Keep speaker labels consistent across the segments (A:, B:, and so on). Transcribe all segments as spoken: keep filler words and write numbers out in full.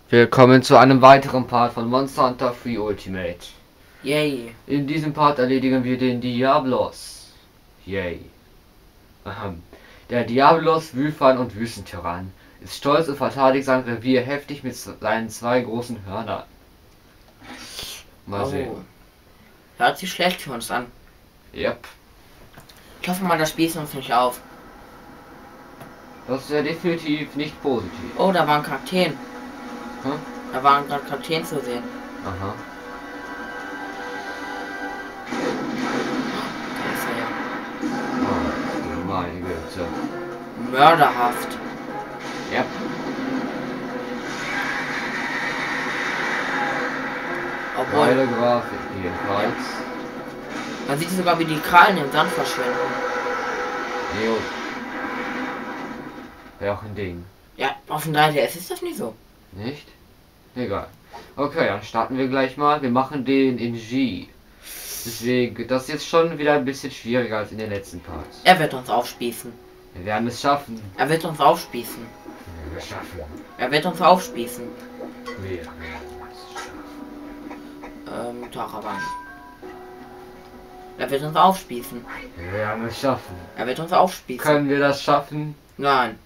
A: Willkommen zu einem weiteren Part von Monster Hunter Free Ultimate.
B: Yay.
A: In diesem Part erledigen wir den Diablos. Yay. Ahem. Der Diablos, Wülfan und Wüstentyrann ist stolz und verteidigt sein Revier heftig mit seinen zwei großen Hörnern. Mal
B: Oh.
A: sehen.
B: Hört sich schlecht für uns an.
A: Yep.
B: Ich hoffe mal, das spießt uns nicht auf.
A: Das ist ja definitiv nicht positiv.
B: Oh, da waren Kakteen.
A: Hm?
B: Da waren gerade Kakteen zu sehen.
A: Aha.
B: Da ist er ja.
A: Oh, meine Güte.
B: Mörderhaft.
A: Yep.
B: Obwohl,
A: Geile Grafik jedenfalls.
B: man sieht sogar, wie die Krallen im Sand verschwinden.
A: Jo. Wäre auch ein Ding.
B: Ja, auf dem drei D S ist das nicht so.
A: Nicht? Egal. Okay, dann starten wir gleich mal. Wir machen den in G. Deswegen, das ist jetzt schon wieder ein bisschen schwieriger als in den letzten Parts.
B: Er wird uns aufspießen.
A: Wir werden es schaffen.
B: Er wird uns aufspießen.
A: Wir werden es schaffen.
B: Er wird uns aufspießen.
A: Wir werden es schaffen.
B: Ähm, Taraban. Er wird uns aufspießen.
A: Wir werden es schaffen.
B: Er wird uns aufspießen.
A: Können wir das schaffen?
B: Nein.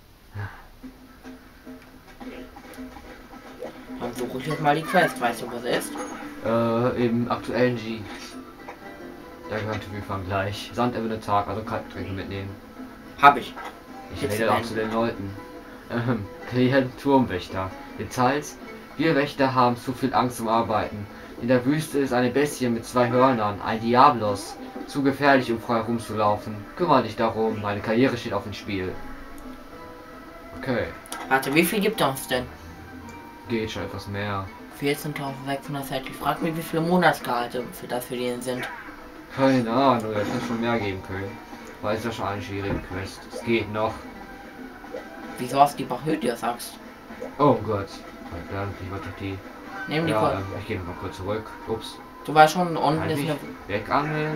B: Dann suche ich jetzt mal die Quest. Weißt du, wo sie ist?
A: Äh, im aktuellen G. Da könnte wir fangen gleich. Sandebene Tag, also Kaltgetränke mitnehmen.
B: Hab ich.
A: Ich
B: Gibt's
A: rede auch
B: einen?
A: zu den Leuten. Ähm, Klient Turmwächter. Details? Wir Wächter haben zu viel Angst zum Arbeiten. In der Wüste ist eine Bestie mit zwei Hörnern, ein Diablos. Zu gefährlich, um frei herumzulaufen. Kümmere dich darum, meine Karriere steht auf dem Spiel. Okay,
B: Warte, wie viel gibt er uns denn?
A: geht schon etwas mehr.
B: vierzehntausendsechshundertsechzig. Ich frag mich, wie viele Monatsgehalte für das für den sind.
A: Keine Ahnung, das hätte schon mehr geben können. Weil es ja schon eine schwierige Quest. Es geht noch.
B: Wieso hast du die Bachödie sagst?
A: Oh Gott. Verdammt, ich wollte die.
B: Nimm die
A: Ja,
B: kurz.
A: ähm, ich gehe noch mal kurz zurück. Ups.
B: Du weißt schon, unten
A: Kann
B: ist
A: ich
B: eine.
A: wegangeln?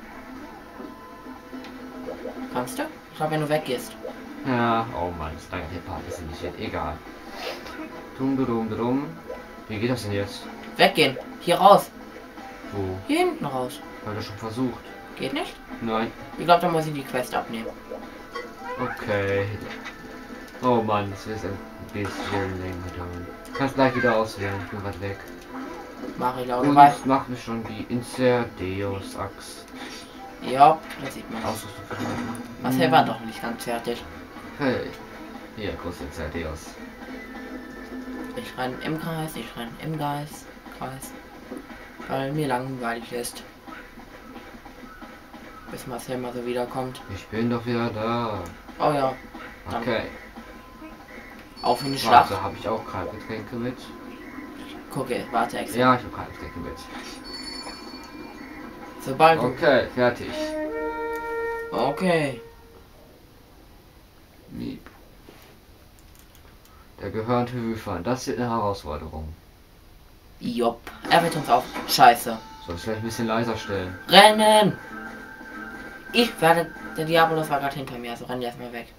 B: Kannst du? Ich glaube, wenn du weggehst.
A: Ja, oh Mann, das lange der Part ist nicht jetzt egal. Dum dum dum. Wie geht das denn jetzt?
B: Weggehen. Hier raus.
A: Wo?
B: Hier hinten raus.
A: Habe ich das schon versucht?
B: Geht nicht?
A: Nein.
B: Ich glaube, da muss ich die Quest abnehmen.
A: Okay. Oh Mann, das ist ein bisschen länger dauern. Kannst gleich wieder auswählen, ich bin grad weg.
B: Mach ich glaube.
A: Und
B: Weißt
A: macht mir schon die Inserdeus Axt.
B: Ja, das sieht man.
A: Ausrüstung verwalten.
B: Marcel war doch nicht ganz fertig.
A: Hey. Hier, große Inserdeus.
B: Ich renn im Kreis, ich renn im Geist. Kreis. Weil mir langweilig ist. Bis Marcel mal so wiederkommt.
A: Ich bin doch wieder da.
B: Oh ja. Dann
A: Okay.
B: auf in die Schlacht.
A: Warte, habe ich auch Kaltgetränke mit?
B: Gucke, warte extra.
A: Ja, ich habe Kaltgetränke mit.
B: Sobald du.
A: Okay, fertig.
B: Okay.
A: Miep. Der gehörnte Wülfan. Das wird eine Herausforderung.
B: Jopp. Er wird uns auf. Scheiße.
A: Soll ich vielleicht ein bisschen leiser stellen?
B: Rennen! Ich werde. Der Diabolos war gerade hinter mir, also renn erstmal weg.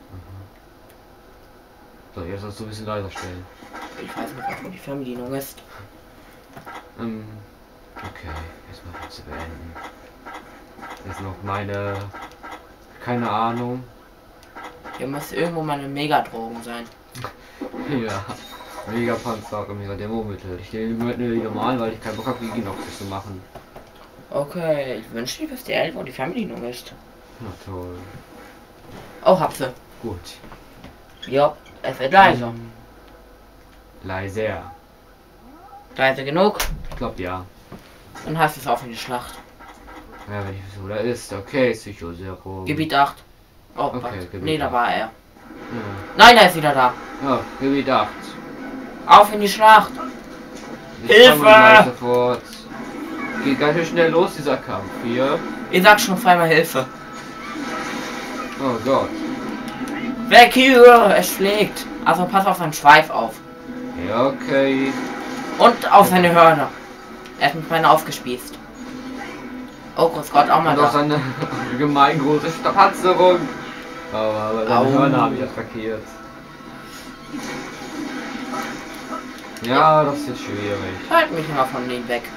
A: So, jetzt sollst du ein bisschen leiser stellen.
B: Ich weiß nicht, was die Fernbedienung ist.
A: Ähm, okay, erstmal kurz beenden. Jetzt noch meine. Keine Ahnung.
B: Hier muss irgendwo meine Megadrogen sein.
A: Ja. Megapanzer und mega Demo-Mittel. Ich nehme halt nur die normalen, weil ich keinen Bock habe, die noch zu machen.
B: Okay, ich wünsche dir, dass die elf und die Fernbedienung ist.
A: Na toll.
B: Oh, hab sie.
A: Gut.
B: Ja, es wird leiser.
A: Ähm, leiser.
B: Leise genug.
A: Ich glaube ja.
B: Dann heißt es auf in die Schlacht.
A: Ja, wenn ich wisse, wo der ist. Okay, Psychoserum.
B: Gebiet acht. Oh,
A: Okay,
B: warte.
A: Gebiet
B: Nee, da
A: acht.
B: war er.
A: Ja.
B: Nein, er ist wieder da.
A: Ja, Gebiet acht.
B: Auf in die Schlacht.
A: Ich
B: Hilfe!
A: komme gleich sofort. Geht ganz schön schnell los, dieser Kampf hier.
B: Ich sag schon zweimal Hilfe.
A: Oh Gott.
B: Weg hier! Es schlägt. Also pass auf seinen Schweif auf.
A: Ja, okay.
B: Und auf seine Hörner. Er ist mit meinen aufgespießt. Oh, Grüß Gott, auch mal
A: Und auch
B: da.
A: seine gemein große Panzerung. Aber, aber seine
B: Au.
A: Hörner habe ich ja verkehrt. Ja, das ist schwierig.
B: Halt mich immer von denen weg.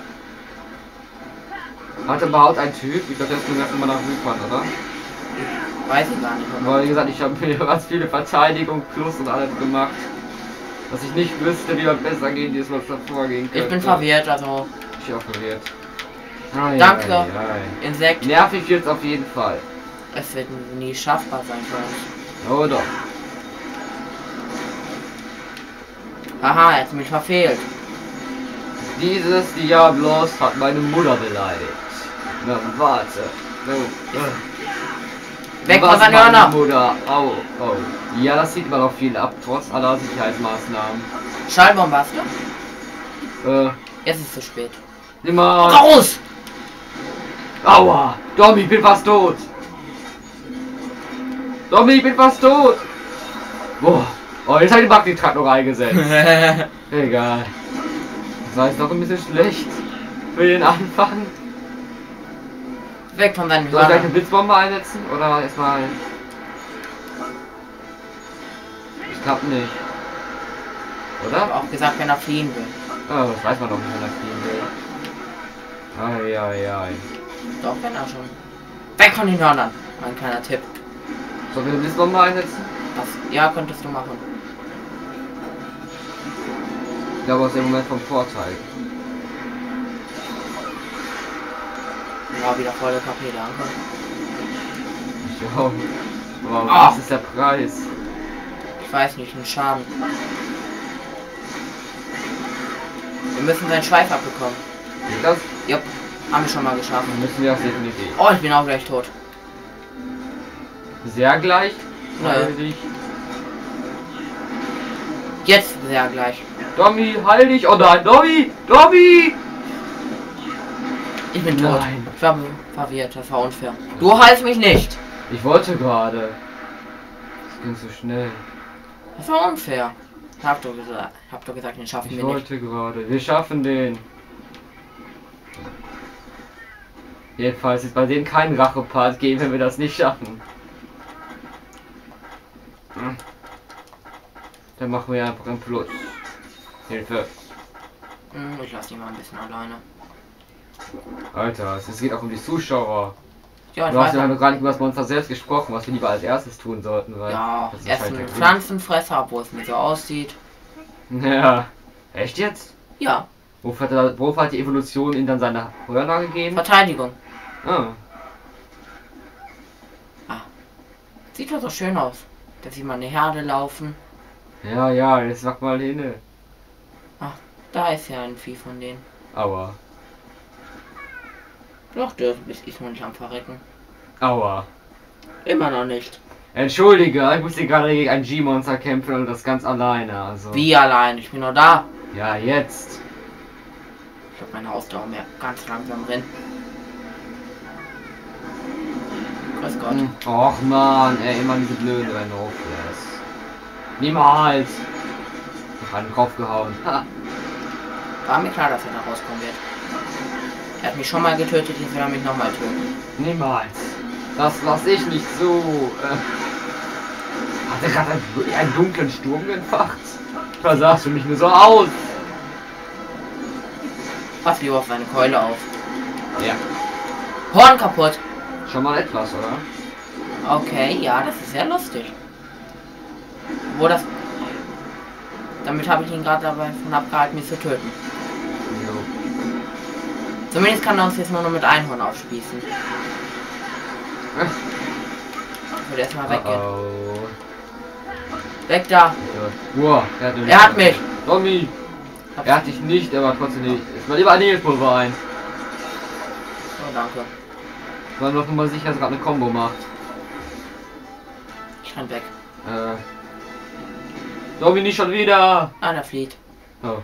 A: Hat überhaupt ein Typ? Ich glaube, das ging erst mal nach Südbahn, oder?
B: Weiß ich gar nicht.
A: Aber wie gesagt, ich habe mir ganz viele Verteidigung plus und alles gemacht. Dass ich nicht wüsste, wie man besser gehen ist, was davor gehen könnte.
B: Ich bin verwirrt, also.
A: Ich bin auch verwirrt. Ai,
B: Danke.
A: ai, ai.
B: Insekt.
A: Nervig wird's auf jeden Fall.
B: Es wird nie schaffbar sein für uns.
A: Oh doch.
B: Aha, er hat mich verfehlt.
A: Dieses Diablos hat meine Mutter beleidigt. Na, warte. No.
B: Weg
A: Was
B: von seiner
A: meine
B: Hörner.
A: Mutter. Au, oh. Ja, das sieht man auch viel ab, trotz aller Sicherheitsmaßnahmen.
B: Schallbombaste?
A: Äh,
B: Jetzt ist es zu spät.
A: nimm mal.
B: Raus!
A: Aua! Domi, ich bin fast tot! Domi, ich bin fast tot! Boah! Oh, jetzt hat die Magni-Trakt noch eingesetzt. Egal. Das war jetzt doch ein bisschen schlecht. Für den Anfang.
B: Weg von seinen
A: Soll ich gleich eine
B: Hörnern.
A: Blitzbombe einsetzen? Oder erstmal. Ich glaub nicht.
B: Ich habe
A: Oder?
B: auch gesagt, wenn er fliehen will.
A: Oh, das weiß man doch nicht, wenn er fliehen will. Ai, ai, ai.
B: Doch, wenn er schon. Weg von den Hörnern. Mein kleiner Tipp.
A: Sollen wir eine Blitzbombe einsetzen?
B: Das, ja, könntest du machen.
A: Ich glaube, aus dem Moment vom Vorteil.
B: Ja, wieder volle K P, danke.
A: Ich auch. Aber
B: Ah.
A: was ist der Preis?
B: Ich weiß nicht, ein Schaden. Wir müssen seinen Schweif abbekommen.
A: Geht das?
B: Jupp, haben wir schon mal geschafft.
A: Dann müssen wir das definitiv.
B: Oh, ich bin auch gleich tot.
A: Sehr gleich.
B: Ja.
A: Heil dich.
B: Jetzt sehr gleich.
A: Domi, heil dich. Oh nein, Domi! Domi!
B: Ich bin tot.
A: Nein.
B: Ich war verwirrt, das war unfair. Du heilst mich nicht.
A: Ich wollte gerade. Es ging so schnell.
B: Das war unfair. Hab doch gesagt, hab doch gesagt, den schaffen
A: Ich
B: wir nicht.
A: wollte gerade. Wir schaffen den. Jedenfalls ist bei denen kein Rachepart geben, wenn wir das nicht schaffen. Hm. Dann machen wir einfach ein Plus. Hilfe.
B: Hm, ich lasse die mal ein bisschen alleine.
A: Alter, es geht auch um die Zuschauer.
B: Ja, ich
A: Du hast
B: weiß
A: ja
B: auch.
A: noch gar nicht über das Monster selbst gesprochen, was wir lieber als erstes tun sollten, weil.
B: Ja,
A: das ist
B: er ist
A: halt
B: ein
A: der Grund.
B: Pflanzenfresser, obwohl es nicht so aussieht.
A: Ja. Echt jetzt?
B: Ja,
A: Wofür hat, er, wofür hat die Evolution ihm dann seine Hörner gegeben?
B: Verteidigung.
A: Ah.
B: Sieht doch so schön aus. Da sieht man eine Herde laufen.
A: Ja, ja, jetzt mach mal hin.
B: Da ist ja ein Vieh von denen.
A: Aua.
B: Doch, der ist noch nicht am Verrecken.
A: Aua.
B: Immer noch nicht.
A: Entschuldige, ich musste gerade gegen ein G-Monster kämpfen und das ganz alleine, also.
B: Wie allein? Ich bin noch da.
A: Ja, jetzt.
B: Ich habe meine Ausdauer mehr ganz langsam drin. Grüß Gott.
A: Hm. Och man, ey, immer diese blöden Rennen hochlässt. Niemals. Ich hab einen Kopf gehauen. Ha.
B: War mir klar, dass er da rauskommen wird. Er hat mich schon mal getötet, jetzt will er mich nochmal töten.
A: Niemals. Das lass ich nicht so. Äh, hat er gerade einen, einen dunklen Sturm entfacht? Da sahst du mich nur so aus.
B: Pass lieber auf seine Keule auf.
A: Ja.
B: Horn kaputt.
A: Schon mal etwas, oder?
B: Okay, ja, das ist sehr lustig. Wo das... Damit habe ich ihn gerade dabei von abgehalten, mich zu töten.
A: Jo.
B: Zumindest kann er uns jetzt nur noch mit Einhorn aufspießen. Ich würde erstmal weggehen.
A: Oh.
B: Weg da!
A: Wow, er hat,
B: Er hat mich!
A: Tommy! Er hat dich nicht, aber trotzdem nicht. Ist mal lieber ein Heilpulver ein.
B: Oh, danke.
A: Weil noch mal sicher, dass er gerade eine Combo macht.
B: Ich renn weg.
A: Äh. Tommy, nicht schon wieder!
B: Ah, der flieht.
A: Oh.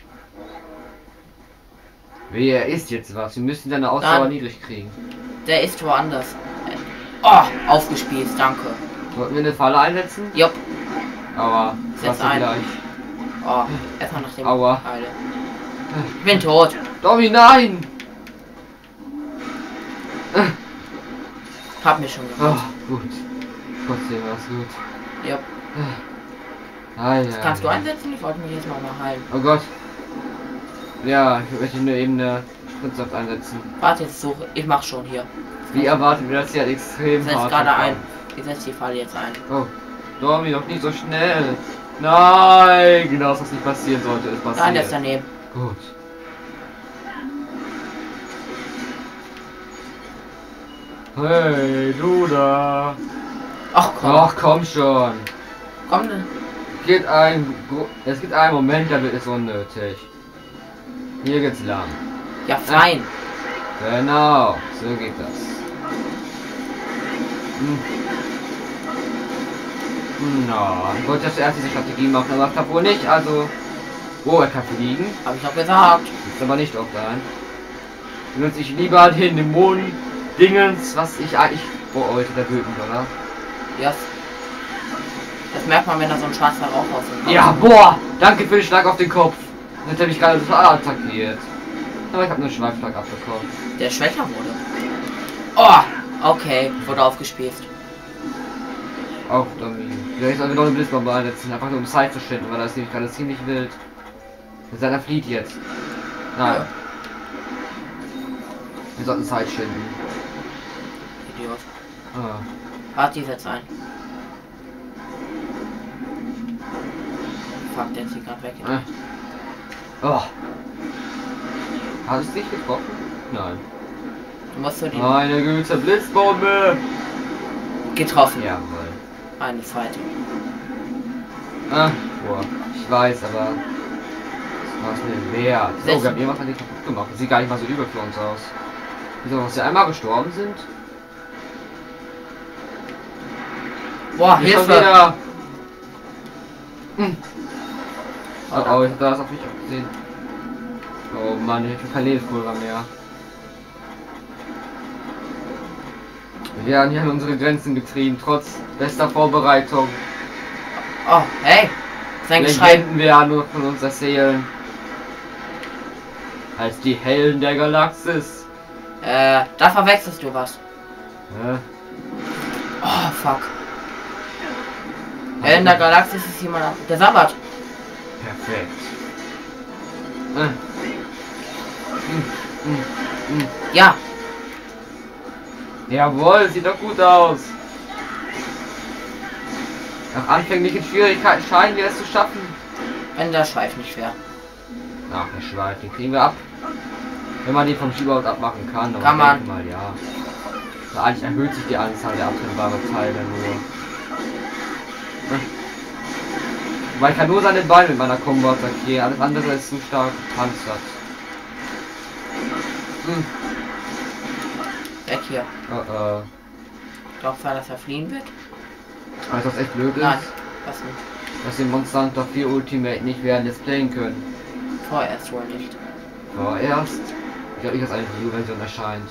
A: Wer ist jetzt was? Wir müssen deine Ausdauer
B: Dann-
A: niedrig kriegen.
B: Der ist woanders. Oh, aufgespießt, danke.
A: Sollten wir eine Falle einsetzen?
B: Jupp.
A: Aber
B: Setz
A: was
B: ein.
A: gleich.
B: Oh, erstmal nach dem
A: Aua.
B: Heile. Ich bin tot.
A: Tommy, nein!
B: Hab mich schon
A: Oh,
B: gemacht.
A: gut. Trotzdem war's gut.
B: Jupp.
A: Ah, ja,
B: Das kannst
A: ja.
B: du einsetzen? Ich wollte mich jetzt noch mal heilen.
A: Oh Gott. Ja, ich möchte nur eben eine Spritzsaft einsetzen.
B: Warte, jetzt suche ich. mach schon hier.
A: Wie erwartet wir das hier extrem
B: Ich setze
A: hart.
B: gerade ein. Ich setze die Falle jetzt ein.
A: Oh, Dormi, doch nicht so schnell. Nein, genau, was nicht passieren sollte, ist passiert.
B: Nein, der ist daneben.
A: Gut. Hey, du da.
B: Ach komm.
A: Ach, komm schon.
B: Komm.
A: Geht ein, es gibt einen Moment, da wird es unnötig. Hier geht's lang.
B: Ja, fein.
A: Genau, so geht das. Hm. Na, ich wollte zuerst diese Strategie machen, aber das klappt wohl nicht, also... Oh, er kann fliegen.
B: Hab ich doch gesagt.
A: Ist aber nicht oft ein. Benutze ich lieber den Dämonen Dingens, was ich eigentlich... Oh, oh, ist der wütend, oder?
B: Ja. Das merkt man, wenn da so ein schwarzer Rauch aus dem Kopf
A: Ja, boah! Danke für den Schlag auf den Kopf. Jetzt habe ich gerade total attackiert. Aber ich habe nur einen Schleifschlag abbekommen.
B: Der schwächer wurde. Oh! Okay, wurde aufgespießt.
A: Auch Dummy. Ja, ich soll noch eine Blitzbombe einsetzen, einfach nur um Zeit zu schinden, weil das ist nämlich gerade ziemlich wild. Seiner flieht jetzt. Nein.
B: Ja.
A: Wir sollten Zeit schinden.
B: Idiot.
A: Ah.
B: Warte, die setzt ein. Fuck, der ist hier gerade weg.
A: Äh. Oh. Hast du dich getroffen? Nein.
B: Du musst so die
A: Meine Güte, Blitzbombe!
B: getroffen.
A: Jawohl.
B: Eine zweite.
A: Ah, boah. Ich weiß, aber... Was mir wert. So,
B: Sechs-
A: wir haben irgendwas an die kaputt gemacht. Das sieht gar nicht mal so übel für uns aus. Wieso, dass sie einmal gestorben sind?
B: Boah,
A: Hier schon
B: Hilfe!
A: wieder! Hm. Oh, oh, ich hab das auf mich gesehen. Oh Mann, ich hab kein Lebenspulver mehr. Wir werden hier an unsere Grenzen getrieben, trotz bester Vorbereitung.
B: Oh, hey! Sein Geschrei.
A: Legenden werden nur von uns erzählen. Als die Helden der Galaxis.
B: Äh, da verwechselst du was.
A: Hä?
B: Oh, fuck. Äh, in der Galaxis ist jemand. Der Sabbat.
A: Perfekt. Äh. Hm, hm, hm.
B: Ja.
A: Jawohl, sieht doch gut aus. Nach anfänglichen Schwierigkeiten scheinen wir es zu schaffen.
B: Wenn der Schweif nicht wäre.
A: Ach, der Schweif, den kriegen wir ab. Wenn man den vom Schieberhaus abmachen kann. Aber
B: Kann
A: ich
B: man.
A: denke mal, ja. Also eigentlich erhöht sich die Anzahl der abtrennbaren Teile nur. Weil ich kann nur seine Beine mit meiner Combo attackieren. Alles andere ist zu stark gepanzert. Hm.
B: Weg hier.
A: Oh, oh.
B: Glaubst du, dass er fliehen wird?
A: Weißt du, was echt blöd ist?
B: Nein. Was nicht?
A: Dass wir Monster Hunter vier Ultimate nicht während des Playen können.
B: Vorerst wohl nicht.
A: Vorerst? Ich glaube nicht, dass eine View-Version erscheint.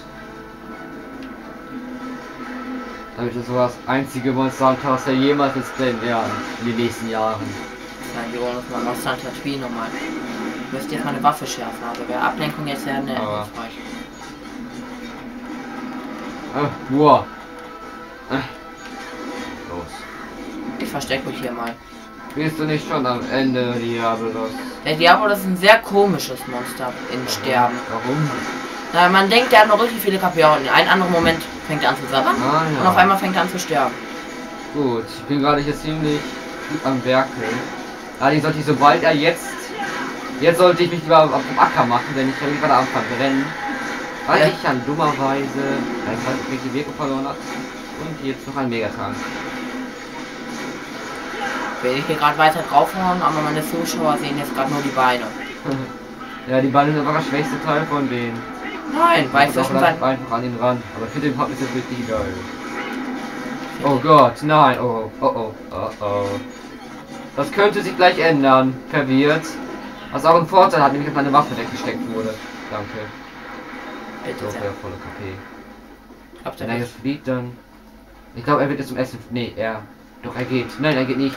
A: Damit ist sowas einzige Monster Hunter, was wir jemals ins Playen werden. In den nächsten Jahren.
B: Nein, wir wollen uns mal aus Santa Tree nochmal. Du müsst jetzt mal eine Waffe schärfen, also wäre Ablenkung jetzt sehr ne,
A: Aber-
B: hilfreich.
A: Ah, wow. Ah. Los.
B: Ich verstecke mich hier mal.
A: Bist du nicht schon am Ende, Diabolos?
B: Der Diablo, das ist ein sehr komisches Monster in Sterben.
A: Warum?
B: Na, man denkt, der hat noch richtig viele K P und in einem anderen Moment fängt er an zu sabbern
A: Ah, ja.
B: und auf einmal fängt er an zu sterben.
A: Gut, ich bin gerade hier ziemlich gut am Werkeln. Allerdings sollte ich, sobald er jetzt... Jetzt sollte ich mich lieber auf dem Acker machen, denn ich habe gerade am Verbrennen. Weil
B: Ja.
A: ich ja dummerweise einfach die Wirkung verloren hat. Und jetzt noch ein Megatrank.
B: Will ich hier gerade weiter draufhauen, aber meine Zuschauer sehen jetzt gerade nur die Beine.
A: Ja, die Beine sind einfach der schwächste Teil von denen.
B: Nein, weil
A: Ich auch
B: zwischen seinen...
A: einfach an den Rand. Aber für den Pop ist es richtig geil. Oh Gott, nein, oh, oh, oh, oh, oh. Das könnte sich gleich ändern. Verwirrt. Was auch einen Vorteil hat, nämlich dass meine Waffe weggesteckt wurde. Danke.
B: Bitte
A: So,
B: sehr.
A: ja, volle K P.
B: Glaubt
A: Wenn
B: er
A: er
B: nicht.
A: jetzt fliegt, dann... Ich glaube, er wird jetzt zum Essen... Nee, er... Doch, er geht. Nein, er geht nicht.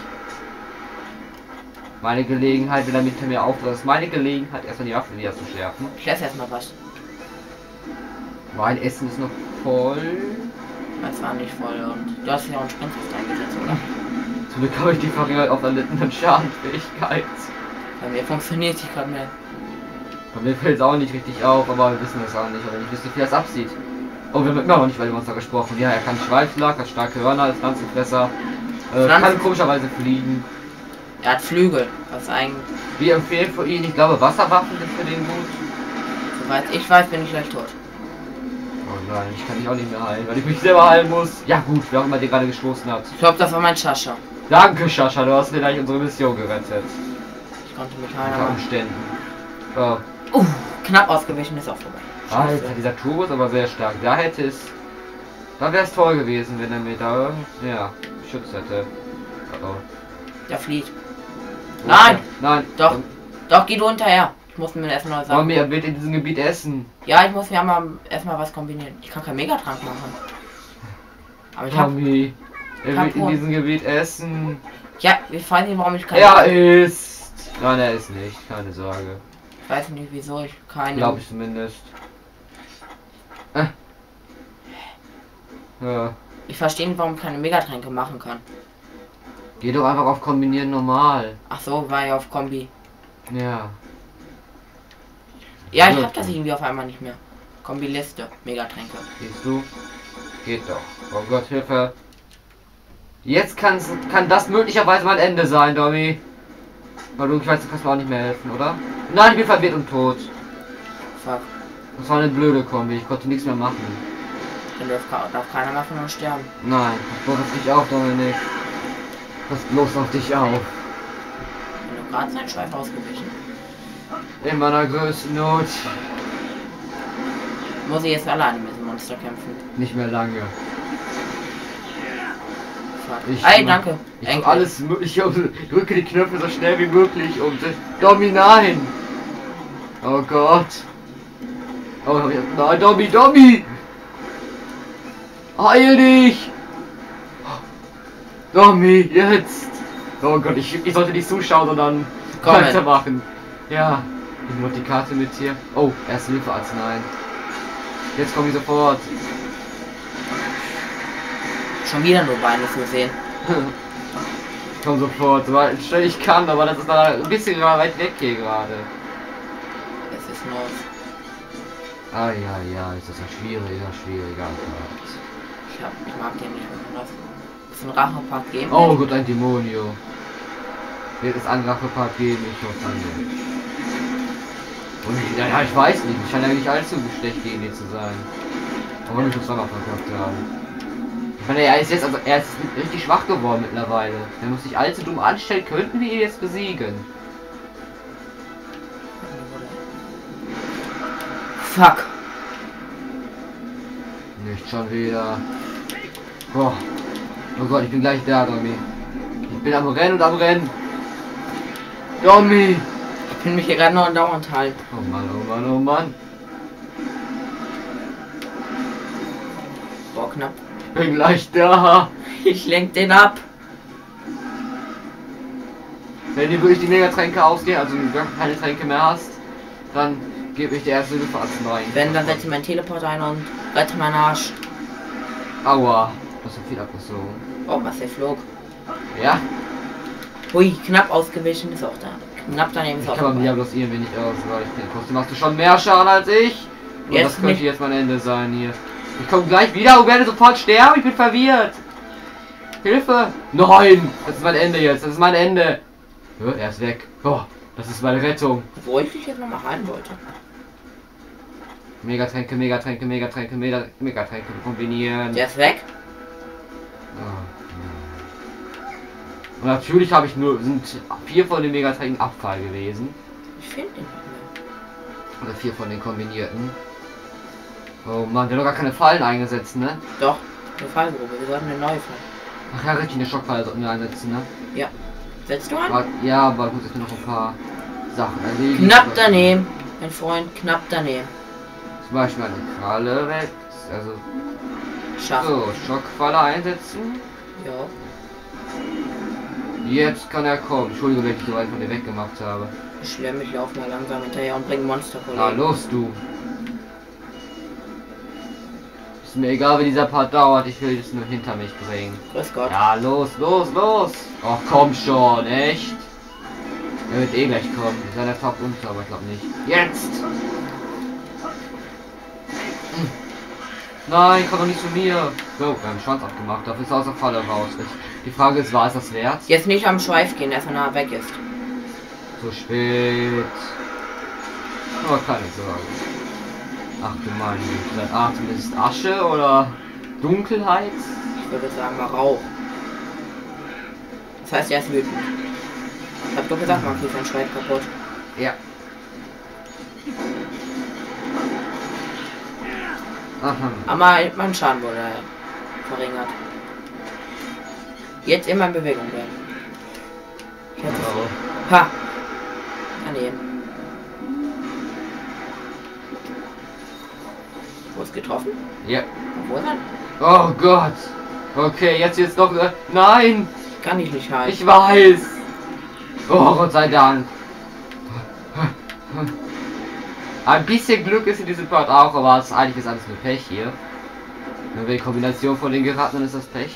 A: Meine Gelegenheit, wenn er mit mir auf... Das ist meine Gelegenheit, erstmal die Waffe wieder zu schärfen.
B: Ich esse erstmal was.
A: Mein Essen ist noch voll.
B: Das war nicht voll und du hast ja auch einen Sprinthaft eingesetzt, oder?
A: Zum Glück habe ich die verringert auf erlittenen Schadenfähigkeit.
B: Bei mir funktioniert sie gerade mehr.
A: Bei mir fällt es auch nicht richtig auf, aber wir wissen das auch nicht, aber ich wüsste, wie das absieht. Oh, wir haben immer noch nicht über die Monster gesprochen. Ja, er kann Schweifschlag, hat starke Hörner, ist Pflanzenfresser, äh, kann komischerweise fliegen.
B: Er hat Flügel, was eigentlich...
A: Wir empfehlen für ihn, ich glaube, Wasserwaffen sind für den gut.
B: Soweit ich weiß, bin ich gleich tot.
A: Oh nein, ich kann dich auch nicht mehr heilen, weil ich mich selber heilen muss. Ja gut, wer auch immer dir gerade gestoßen hat.
B: Ich glaube, das war mein Shasha.
A: Danke, Shasha, du hast mir gleich unsere Mission gerettet.
B: Ich konnte mich
A: Unter
B: heilen.
A: Umständen. Ja.
B: Uh, knapp ausgewichen, ist auch vorbei.
A: Alter, dieser Turbo ist aber sehr stark. Da hätte es... Da wäre es toll gewesen, wenn er mir da... Ja, Schutz hätte. Oh.
B: Der flieht. Nein!
A: Nein!
B: Doch! Doch, geh du hinterher! Ich muss mir erstmal was sagen.
A: Tommy, er wird in diesem Gebiet essen.
B: Ja, ich muss mir mal erstmal was kombinieren. Ich kann keinen Megatrank machen. Aber ich hab...
A: Tommy, er
B: hab
A: wird in
B: Hunger.
A: diesem Gebiet essen.
B: Ja, ich weiß nicht, warum ich keine...
A: Er ist... Nein, er ist nicht. Keine Sorge.
B: Ich weiß nicht, wieso ich keine...
A: Glaube ich zumindest. Äh. Ja.
B: Ich verstehe nicht, warum ich keine Megatränke machen kann.
A: Geh doch einfach auf Kombinieren normal.
B: Ach so, war ja auf Kombi.
A: Ja.
B: Ja, ich
A: Ja.
B: hab das irgendwie auf einmal nicht mehr. Kombi-Liste, Megatränke.
A: Siehst du? Geht doch. Oh Gott, Hilfe. Jetzt kann's, kann das möglicherweise mein Ende sein, Tommy. Weil du, ich weiß, du kannst mir auch nicht mehr helfen, oder? Nein, ich bin verwirrt und tot.
B: Fuck.
A: Das war eine blöde Kombi, ich konnte nichts mehr machen.
B: Dann darf, darf keiner mehr von uns sterben.
A: Nein, pass bloß auf dich auf, Dominik. Pass bloß auf dich auf.
B: Wenn du gerade seinen Schweif ausgewichen.
A: In meiner größten Not.
B: Muss ich jetzt alleine mit dem Monster kämpfen.
A: Nicht mehr lange.
B: Fuck.
A: Ich
B: Ey,
A: mach-
B: danke.
A: Ich
B: Enkel.
A: tue alles mögliche und drücke die Knöpfe so schnell wie möglich und äh, Domi, nein! Oh Gott! Oh, hab ich- nein, Domi, Domi! Heil dich! Domi, jetzt! Oh Gott, ich, ich sollte nicht zuschauen, sondern
B: Komm,
A: weitermachen. Ja, ich muss die Karte mit hier. Oh, erste Hilfearznei. Jetzt komme ich sofort.
B: Schon wieder nur Beine zu sehen.
A: Ich komm sofort, so weit schnell ich kann, aber das ist da ein bisschen weit weg hier gerade.
B: Es ist los.
A: Ah ja, ja, ist das ein schwieriger, schwieriger Part.
B: Ich, hab, ich mag den nicht besonders. Ist ein Rachepart geben?
A: Oh Gott, ein Dämonio. Wird es ein Rachepart geben? Ich hoffe nicht. Und ich, ja, ich weiß nicht, ich scheint ja nicht allzu schlecht gegen ihn zu sein. Aber nicht das Sommer verkauft haben. Ich meine, er ist jetzt, also er ist richtig schwach geworden mittlerweile. Er muss sich allzu dumm anstellen, könnten wir ihn jetzt besiegen.
B: Fuck.
A: Nicht schon wieder. Oh. Oh Gott, ich bin gleich da, Domi. Ich bin am Rennen und am Rennen. Domi!
B: Ich bin mich hier gerade noch andauernd halten.
A: Oh Mann, oh Mann, oh Mann.
B: Boah, knapp.
A: Ich bin gleich da.
B: Ich lenk den ab.
A: Wenn dir wirklich die Megatränke ausgehen, also du gar keine Tränke mehr hast, dann gebe ich dir erste Hilfearznei.
B: Wenn, dann setze ich meinen Teleport ein und rette meinen Arsch.
A: Aua. Das ist viel abgezogen.
B: Oh, was der flog.
A: Ja,
B: Hui, knapp ausgewichen ist auch da. Knapp daneben ist
A: ich
B: auch
A: kann beim
B: vorbei.
A: Diablos irgendwie nicht aus, weil ich denke, trotzdem machst du schon mehr Schaden als ich. Und
B: Jetzt
A: das könnte
B: nicht.
A: jetzt mein Ende sein hier. Ich komme gleich wieder und werde sofort sterben. Ich bin verwirrt. Hilfe! Nein! Das ist mein Ende jetzt. Das ist mein Ende. Ja, er ist weg. Oh, das ist meine Rettung.
B: Wo ich dich jetzt nochmal rein wollte.
A: Megatränke, Megatränke, Megatränke, Mega- Megatränke kombinieren.
B: Der ist weg.
A: Oh. Und natürlich habe ich nur, sind vier von den Megatränken Abfall gewesen.
B: Ich finde ihn nicht mehr.
A: Oder vier von den kombinierten. Oh Mann, der hat doch gar keine Fallen eingesetzt, ne?
B: Doch, eine Fallgrube. Wir sollten eine neue Fall.
A: Ach ja, richtig, eine Schockfalle sollten wir einsetzen, ne?
B: Ja. Setzt du an?
A: Aber, ja, aber gut, jetzt noch ein paar Sachen erledigen.
B: Knapp daneben. Mein Freund, knapp daneben.
A: Zum Beispiel eine Kralle weg. Also,
B: Schafft.
A: so, Schockfalle einsetzen.
B: Ja.
A: Jetzt kann er kommen. Entschuldigung, wenn ich so weit von dir weggemacht habe.
B: Ich schwör mich, lauf mal langsam hinterher und bring Monster
A: Na los, du. Ist mir egal, wie dieser Part dauert, ich will es nur hinter mich bringen.
B: Grüß Gott.
A: Ja, los, los, los! Ach komm schon, echt? Er wird eh gleich kommen. Seiner taucht unter, aber ich glaube nicht. Jetzt! Hm. Nein, komm doch nicht zu mir! So, wir haben den Schwanz abgemacht, dafür ist er aus der Falle raus. Die Frage ist, war es das wert?
B: Jetzt nicht am Schweif gehen, erst wenn er weg ist.
A: So spät. Aber keine Sorge. Ach du meine Güte, dein Atem ist Asche oder Dunkelheit?
B: Ich würde sagen, mal Rauch. Das heißt, er ist wütend. Ich hab doch gesagt, man kriegt sein Schweif kaputt.
A: Ja. Aha.
B: Aber mein Schaden wurde verringert. Jetzt immer in Bewegung werden.
A: Oh.
B: Ha! Daneben. Wo ist getroffen?
A: Ja.
B: Wo ist er?
A: Oh Gott. Okay, jetzt jetzt doch. Nein!
B: Kann ich nicht halten.
A: Ich weiß! Oh, Gott sei Dank. Ein bisschen Glück ist in diesem Part auch, aber es eigentlich ist alles nur Pech hier. Nur die Kombination von den Geraten ist das Pech.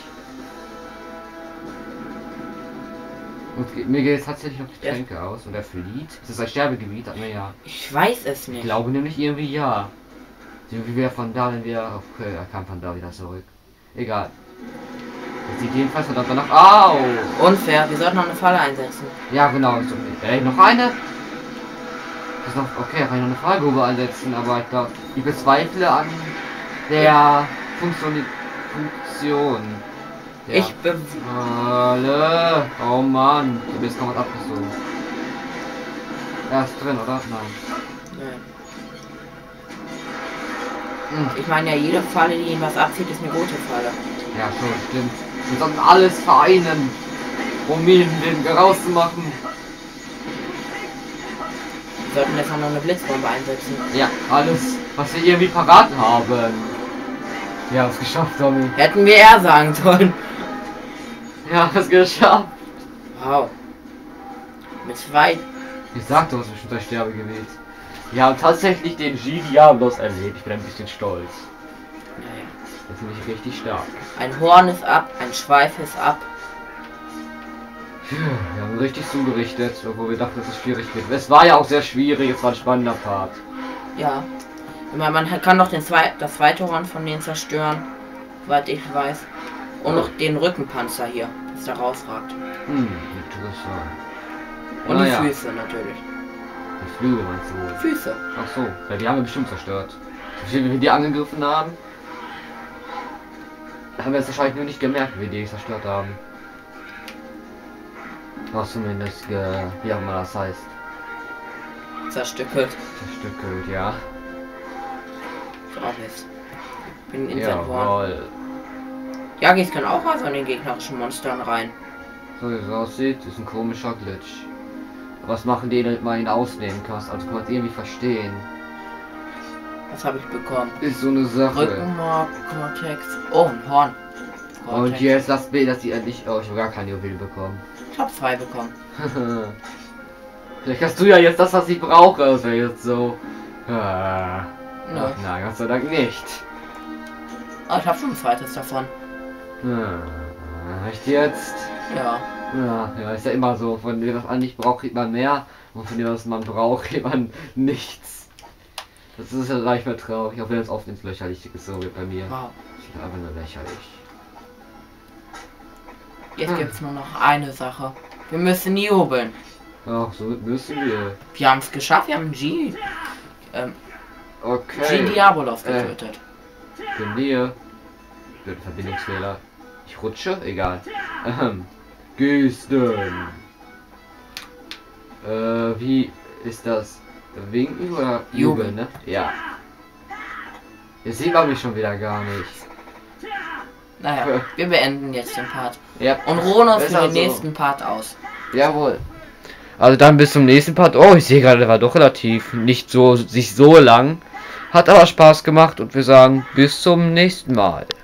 A: Und mir geht es tatsächlich noch die
B: Ja.
A: Tränke aus und er flieht. Ist das ein Sterbegebiet? Hat mir ja.
B: Ich weiß es
A: Ich
B: nicht.
A: glaube nämlich irgendwie ja. Wie wir von da dann wieder. Okay, er kam von da wieder zurück. Egal. Das sieht jedenfalls verdammt danach. Au!
B: Unfair, wir sollten noch eine Falle einsetzen.
A: Ja genau. So, äh, noch eine? Das ist noch. Okay, kann ich noch eine Fallgrube einsetzen, aber ich glaube, ich bezweifle an der Funktion. Funktion. Ja.
B: Ich be
A: Alle. Oh Mann, du bist komplett abgezogen. Er ist drin, oder? Nein.
B: Nein.
A: Hm.
B: Ich meine ja, jede Falle, die ihm was abzieht, ist eine gute Falle.
A: Ja, schon, stimmt. Wir sollten alles vereinen, um ihn den rauszumachen.
B: Wir sollten jetzt auch noch eine Blitzbombe einsetzen.
A: Ja, alles, was wir irgendwie parat haben. Wir haben es geschafft, Tommy.
B: Hätten wir eher sagen sollen.
A: Wir haben es geschafft.
B: Wow. Mit zwei.
A: Ich sagte, was bestimmt ein Sterbegebiet. Wir haben tatsächlich den G Diablos erlebt. Ich bin ein bisschen stolz.
B: Naja.
A: Das ist nämlich richtig stark.
B: Ein Horn ist ab, ein Schweif ist ab.
A: Wir haben richtig zugerichtet, obwohl wir dachten, dass es schwierig wird. Es war ja auch sehr schwierig, es war ein spannender Part.
B: Ja. Ich meine, man kann noch den zwei, das zweite Horn von denen zerstören, soweit ich weiß. Und noch den Rückenpanzer hier, das da rausragt.
A: Hm, interessant.
B: Und
A: Na
B: die
A: ja.
B: Füße natürlich.
A: Die Flügel meinst du?
B: Füße.
A: Ach so, ja, die haben wir bestimmt zerstört. Wie wir die angegriffen haben, haben wir es wahrscheinlich nur nicht gemerkt, wie die zerstört haben. Was zumindest, äh, wie auch immer das heißt.
B: Zerstückelt.
A: Zerstückelt, ja.
B: Ich auch nicht. Bin in sein Horn.
A: Jawohl.
B: Yagis können auch mal so in den gegnerischen Monstern rein.
A: So wie es aussieht, ist ein komischer Glitch. Was machen die, damit man ihn ausnehmen kann? Also kann man es irgendwie verstehen.
B: Was habe ich bekommen?
A: Ist so eine Sache.
B: Rückenmark, Cortex. Oh, ein Horn.
A: Und
B: Cortex.
A: jetzt das Bild, dass die endlich. Oh, ich habe gar keine Juwelen bekommen.
B: Ich habe zwei bekommen.
A: Vielleicht hast du ja jetzt das, was ich brauche. Das wäre jetzt so. Ah.
B: Nö.
A: Ach, nein, Gott sei Dank nicht.
B: Ah, ich habe schon ein zweites davon.
A: Ah, echt jetzt?
B: Ja.
A: Ja, ja, ist ja immer so. Von dem, was man nicht braucht, kriegt man mehr. Und von dem, was man braucht, kriegt man nichts. Das ist ja leicht mehr traurig, auch wenn es oft ins Lächerliche gezogen wird bei mir.
B: Wow.
A: Das ist einfach nur lächerlich.
B: Jetzt
A: Hm.
B: gibt es nur noch eine Sache. Wir müssen jubeln.
A: Ach, so müssen wir.
B: Wir haben es geschafft. Wir haben G. Ähm, G
A: Okay.
B: Diabolos
A: Äh.
B: getötet.
A: Bin mir. Blöde Verbindungsfehler. Ich rutsche? Egal. Ähm. Güsten. Äh, wie ist das? Winken oder jubeln, ne? Ja. Jetzt sieht man mich schon wieder gar nicht.
B: Naja, wir beenden jetzt den Part.
A: Ja.
B: Und ruhen uns
A: Ist
B: für den
A: also-
B: nächsten Part aus.
A: Jawohl. Also dann bis zum nächsten Part. Oh, ich sehe gerade, der war doch relativ nicht so sich so lang. Hat aber Spaß gemacht und wir sagen bis zum nächsten Mal.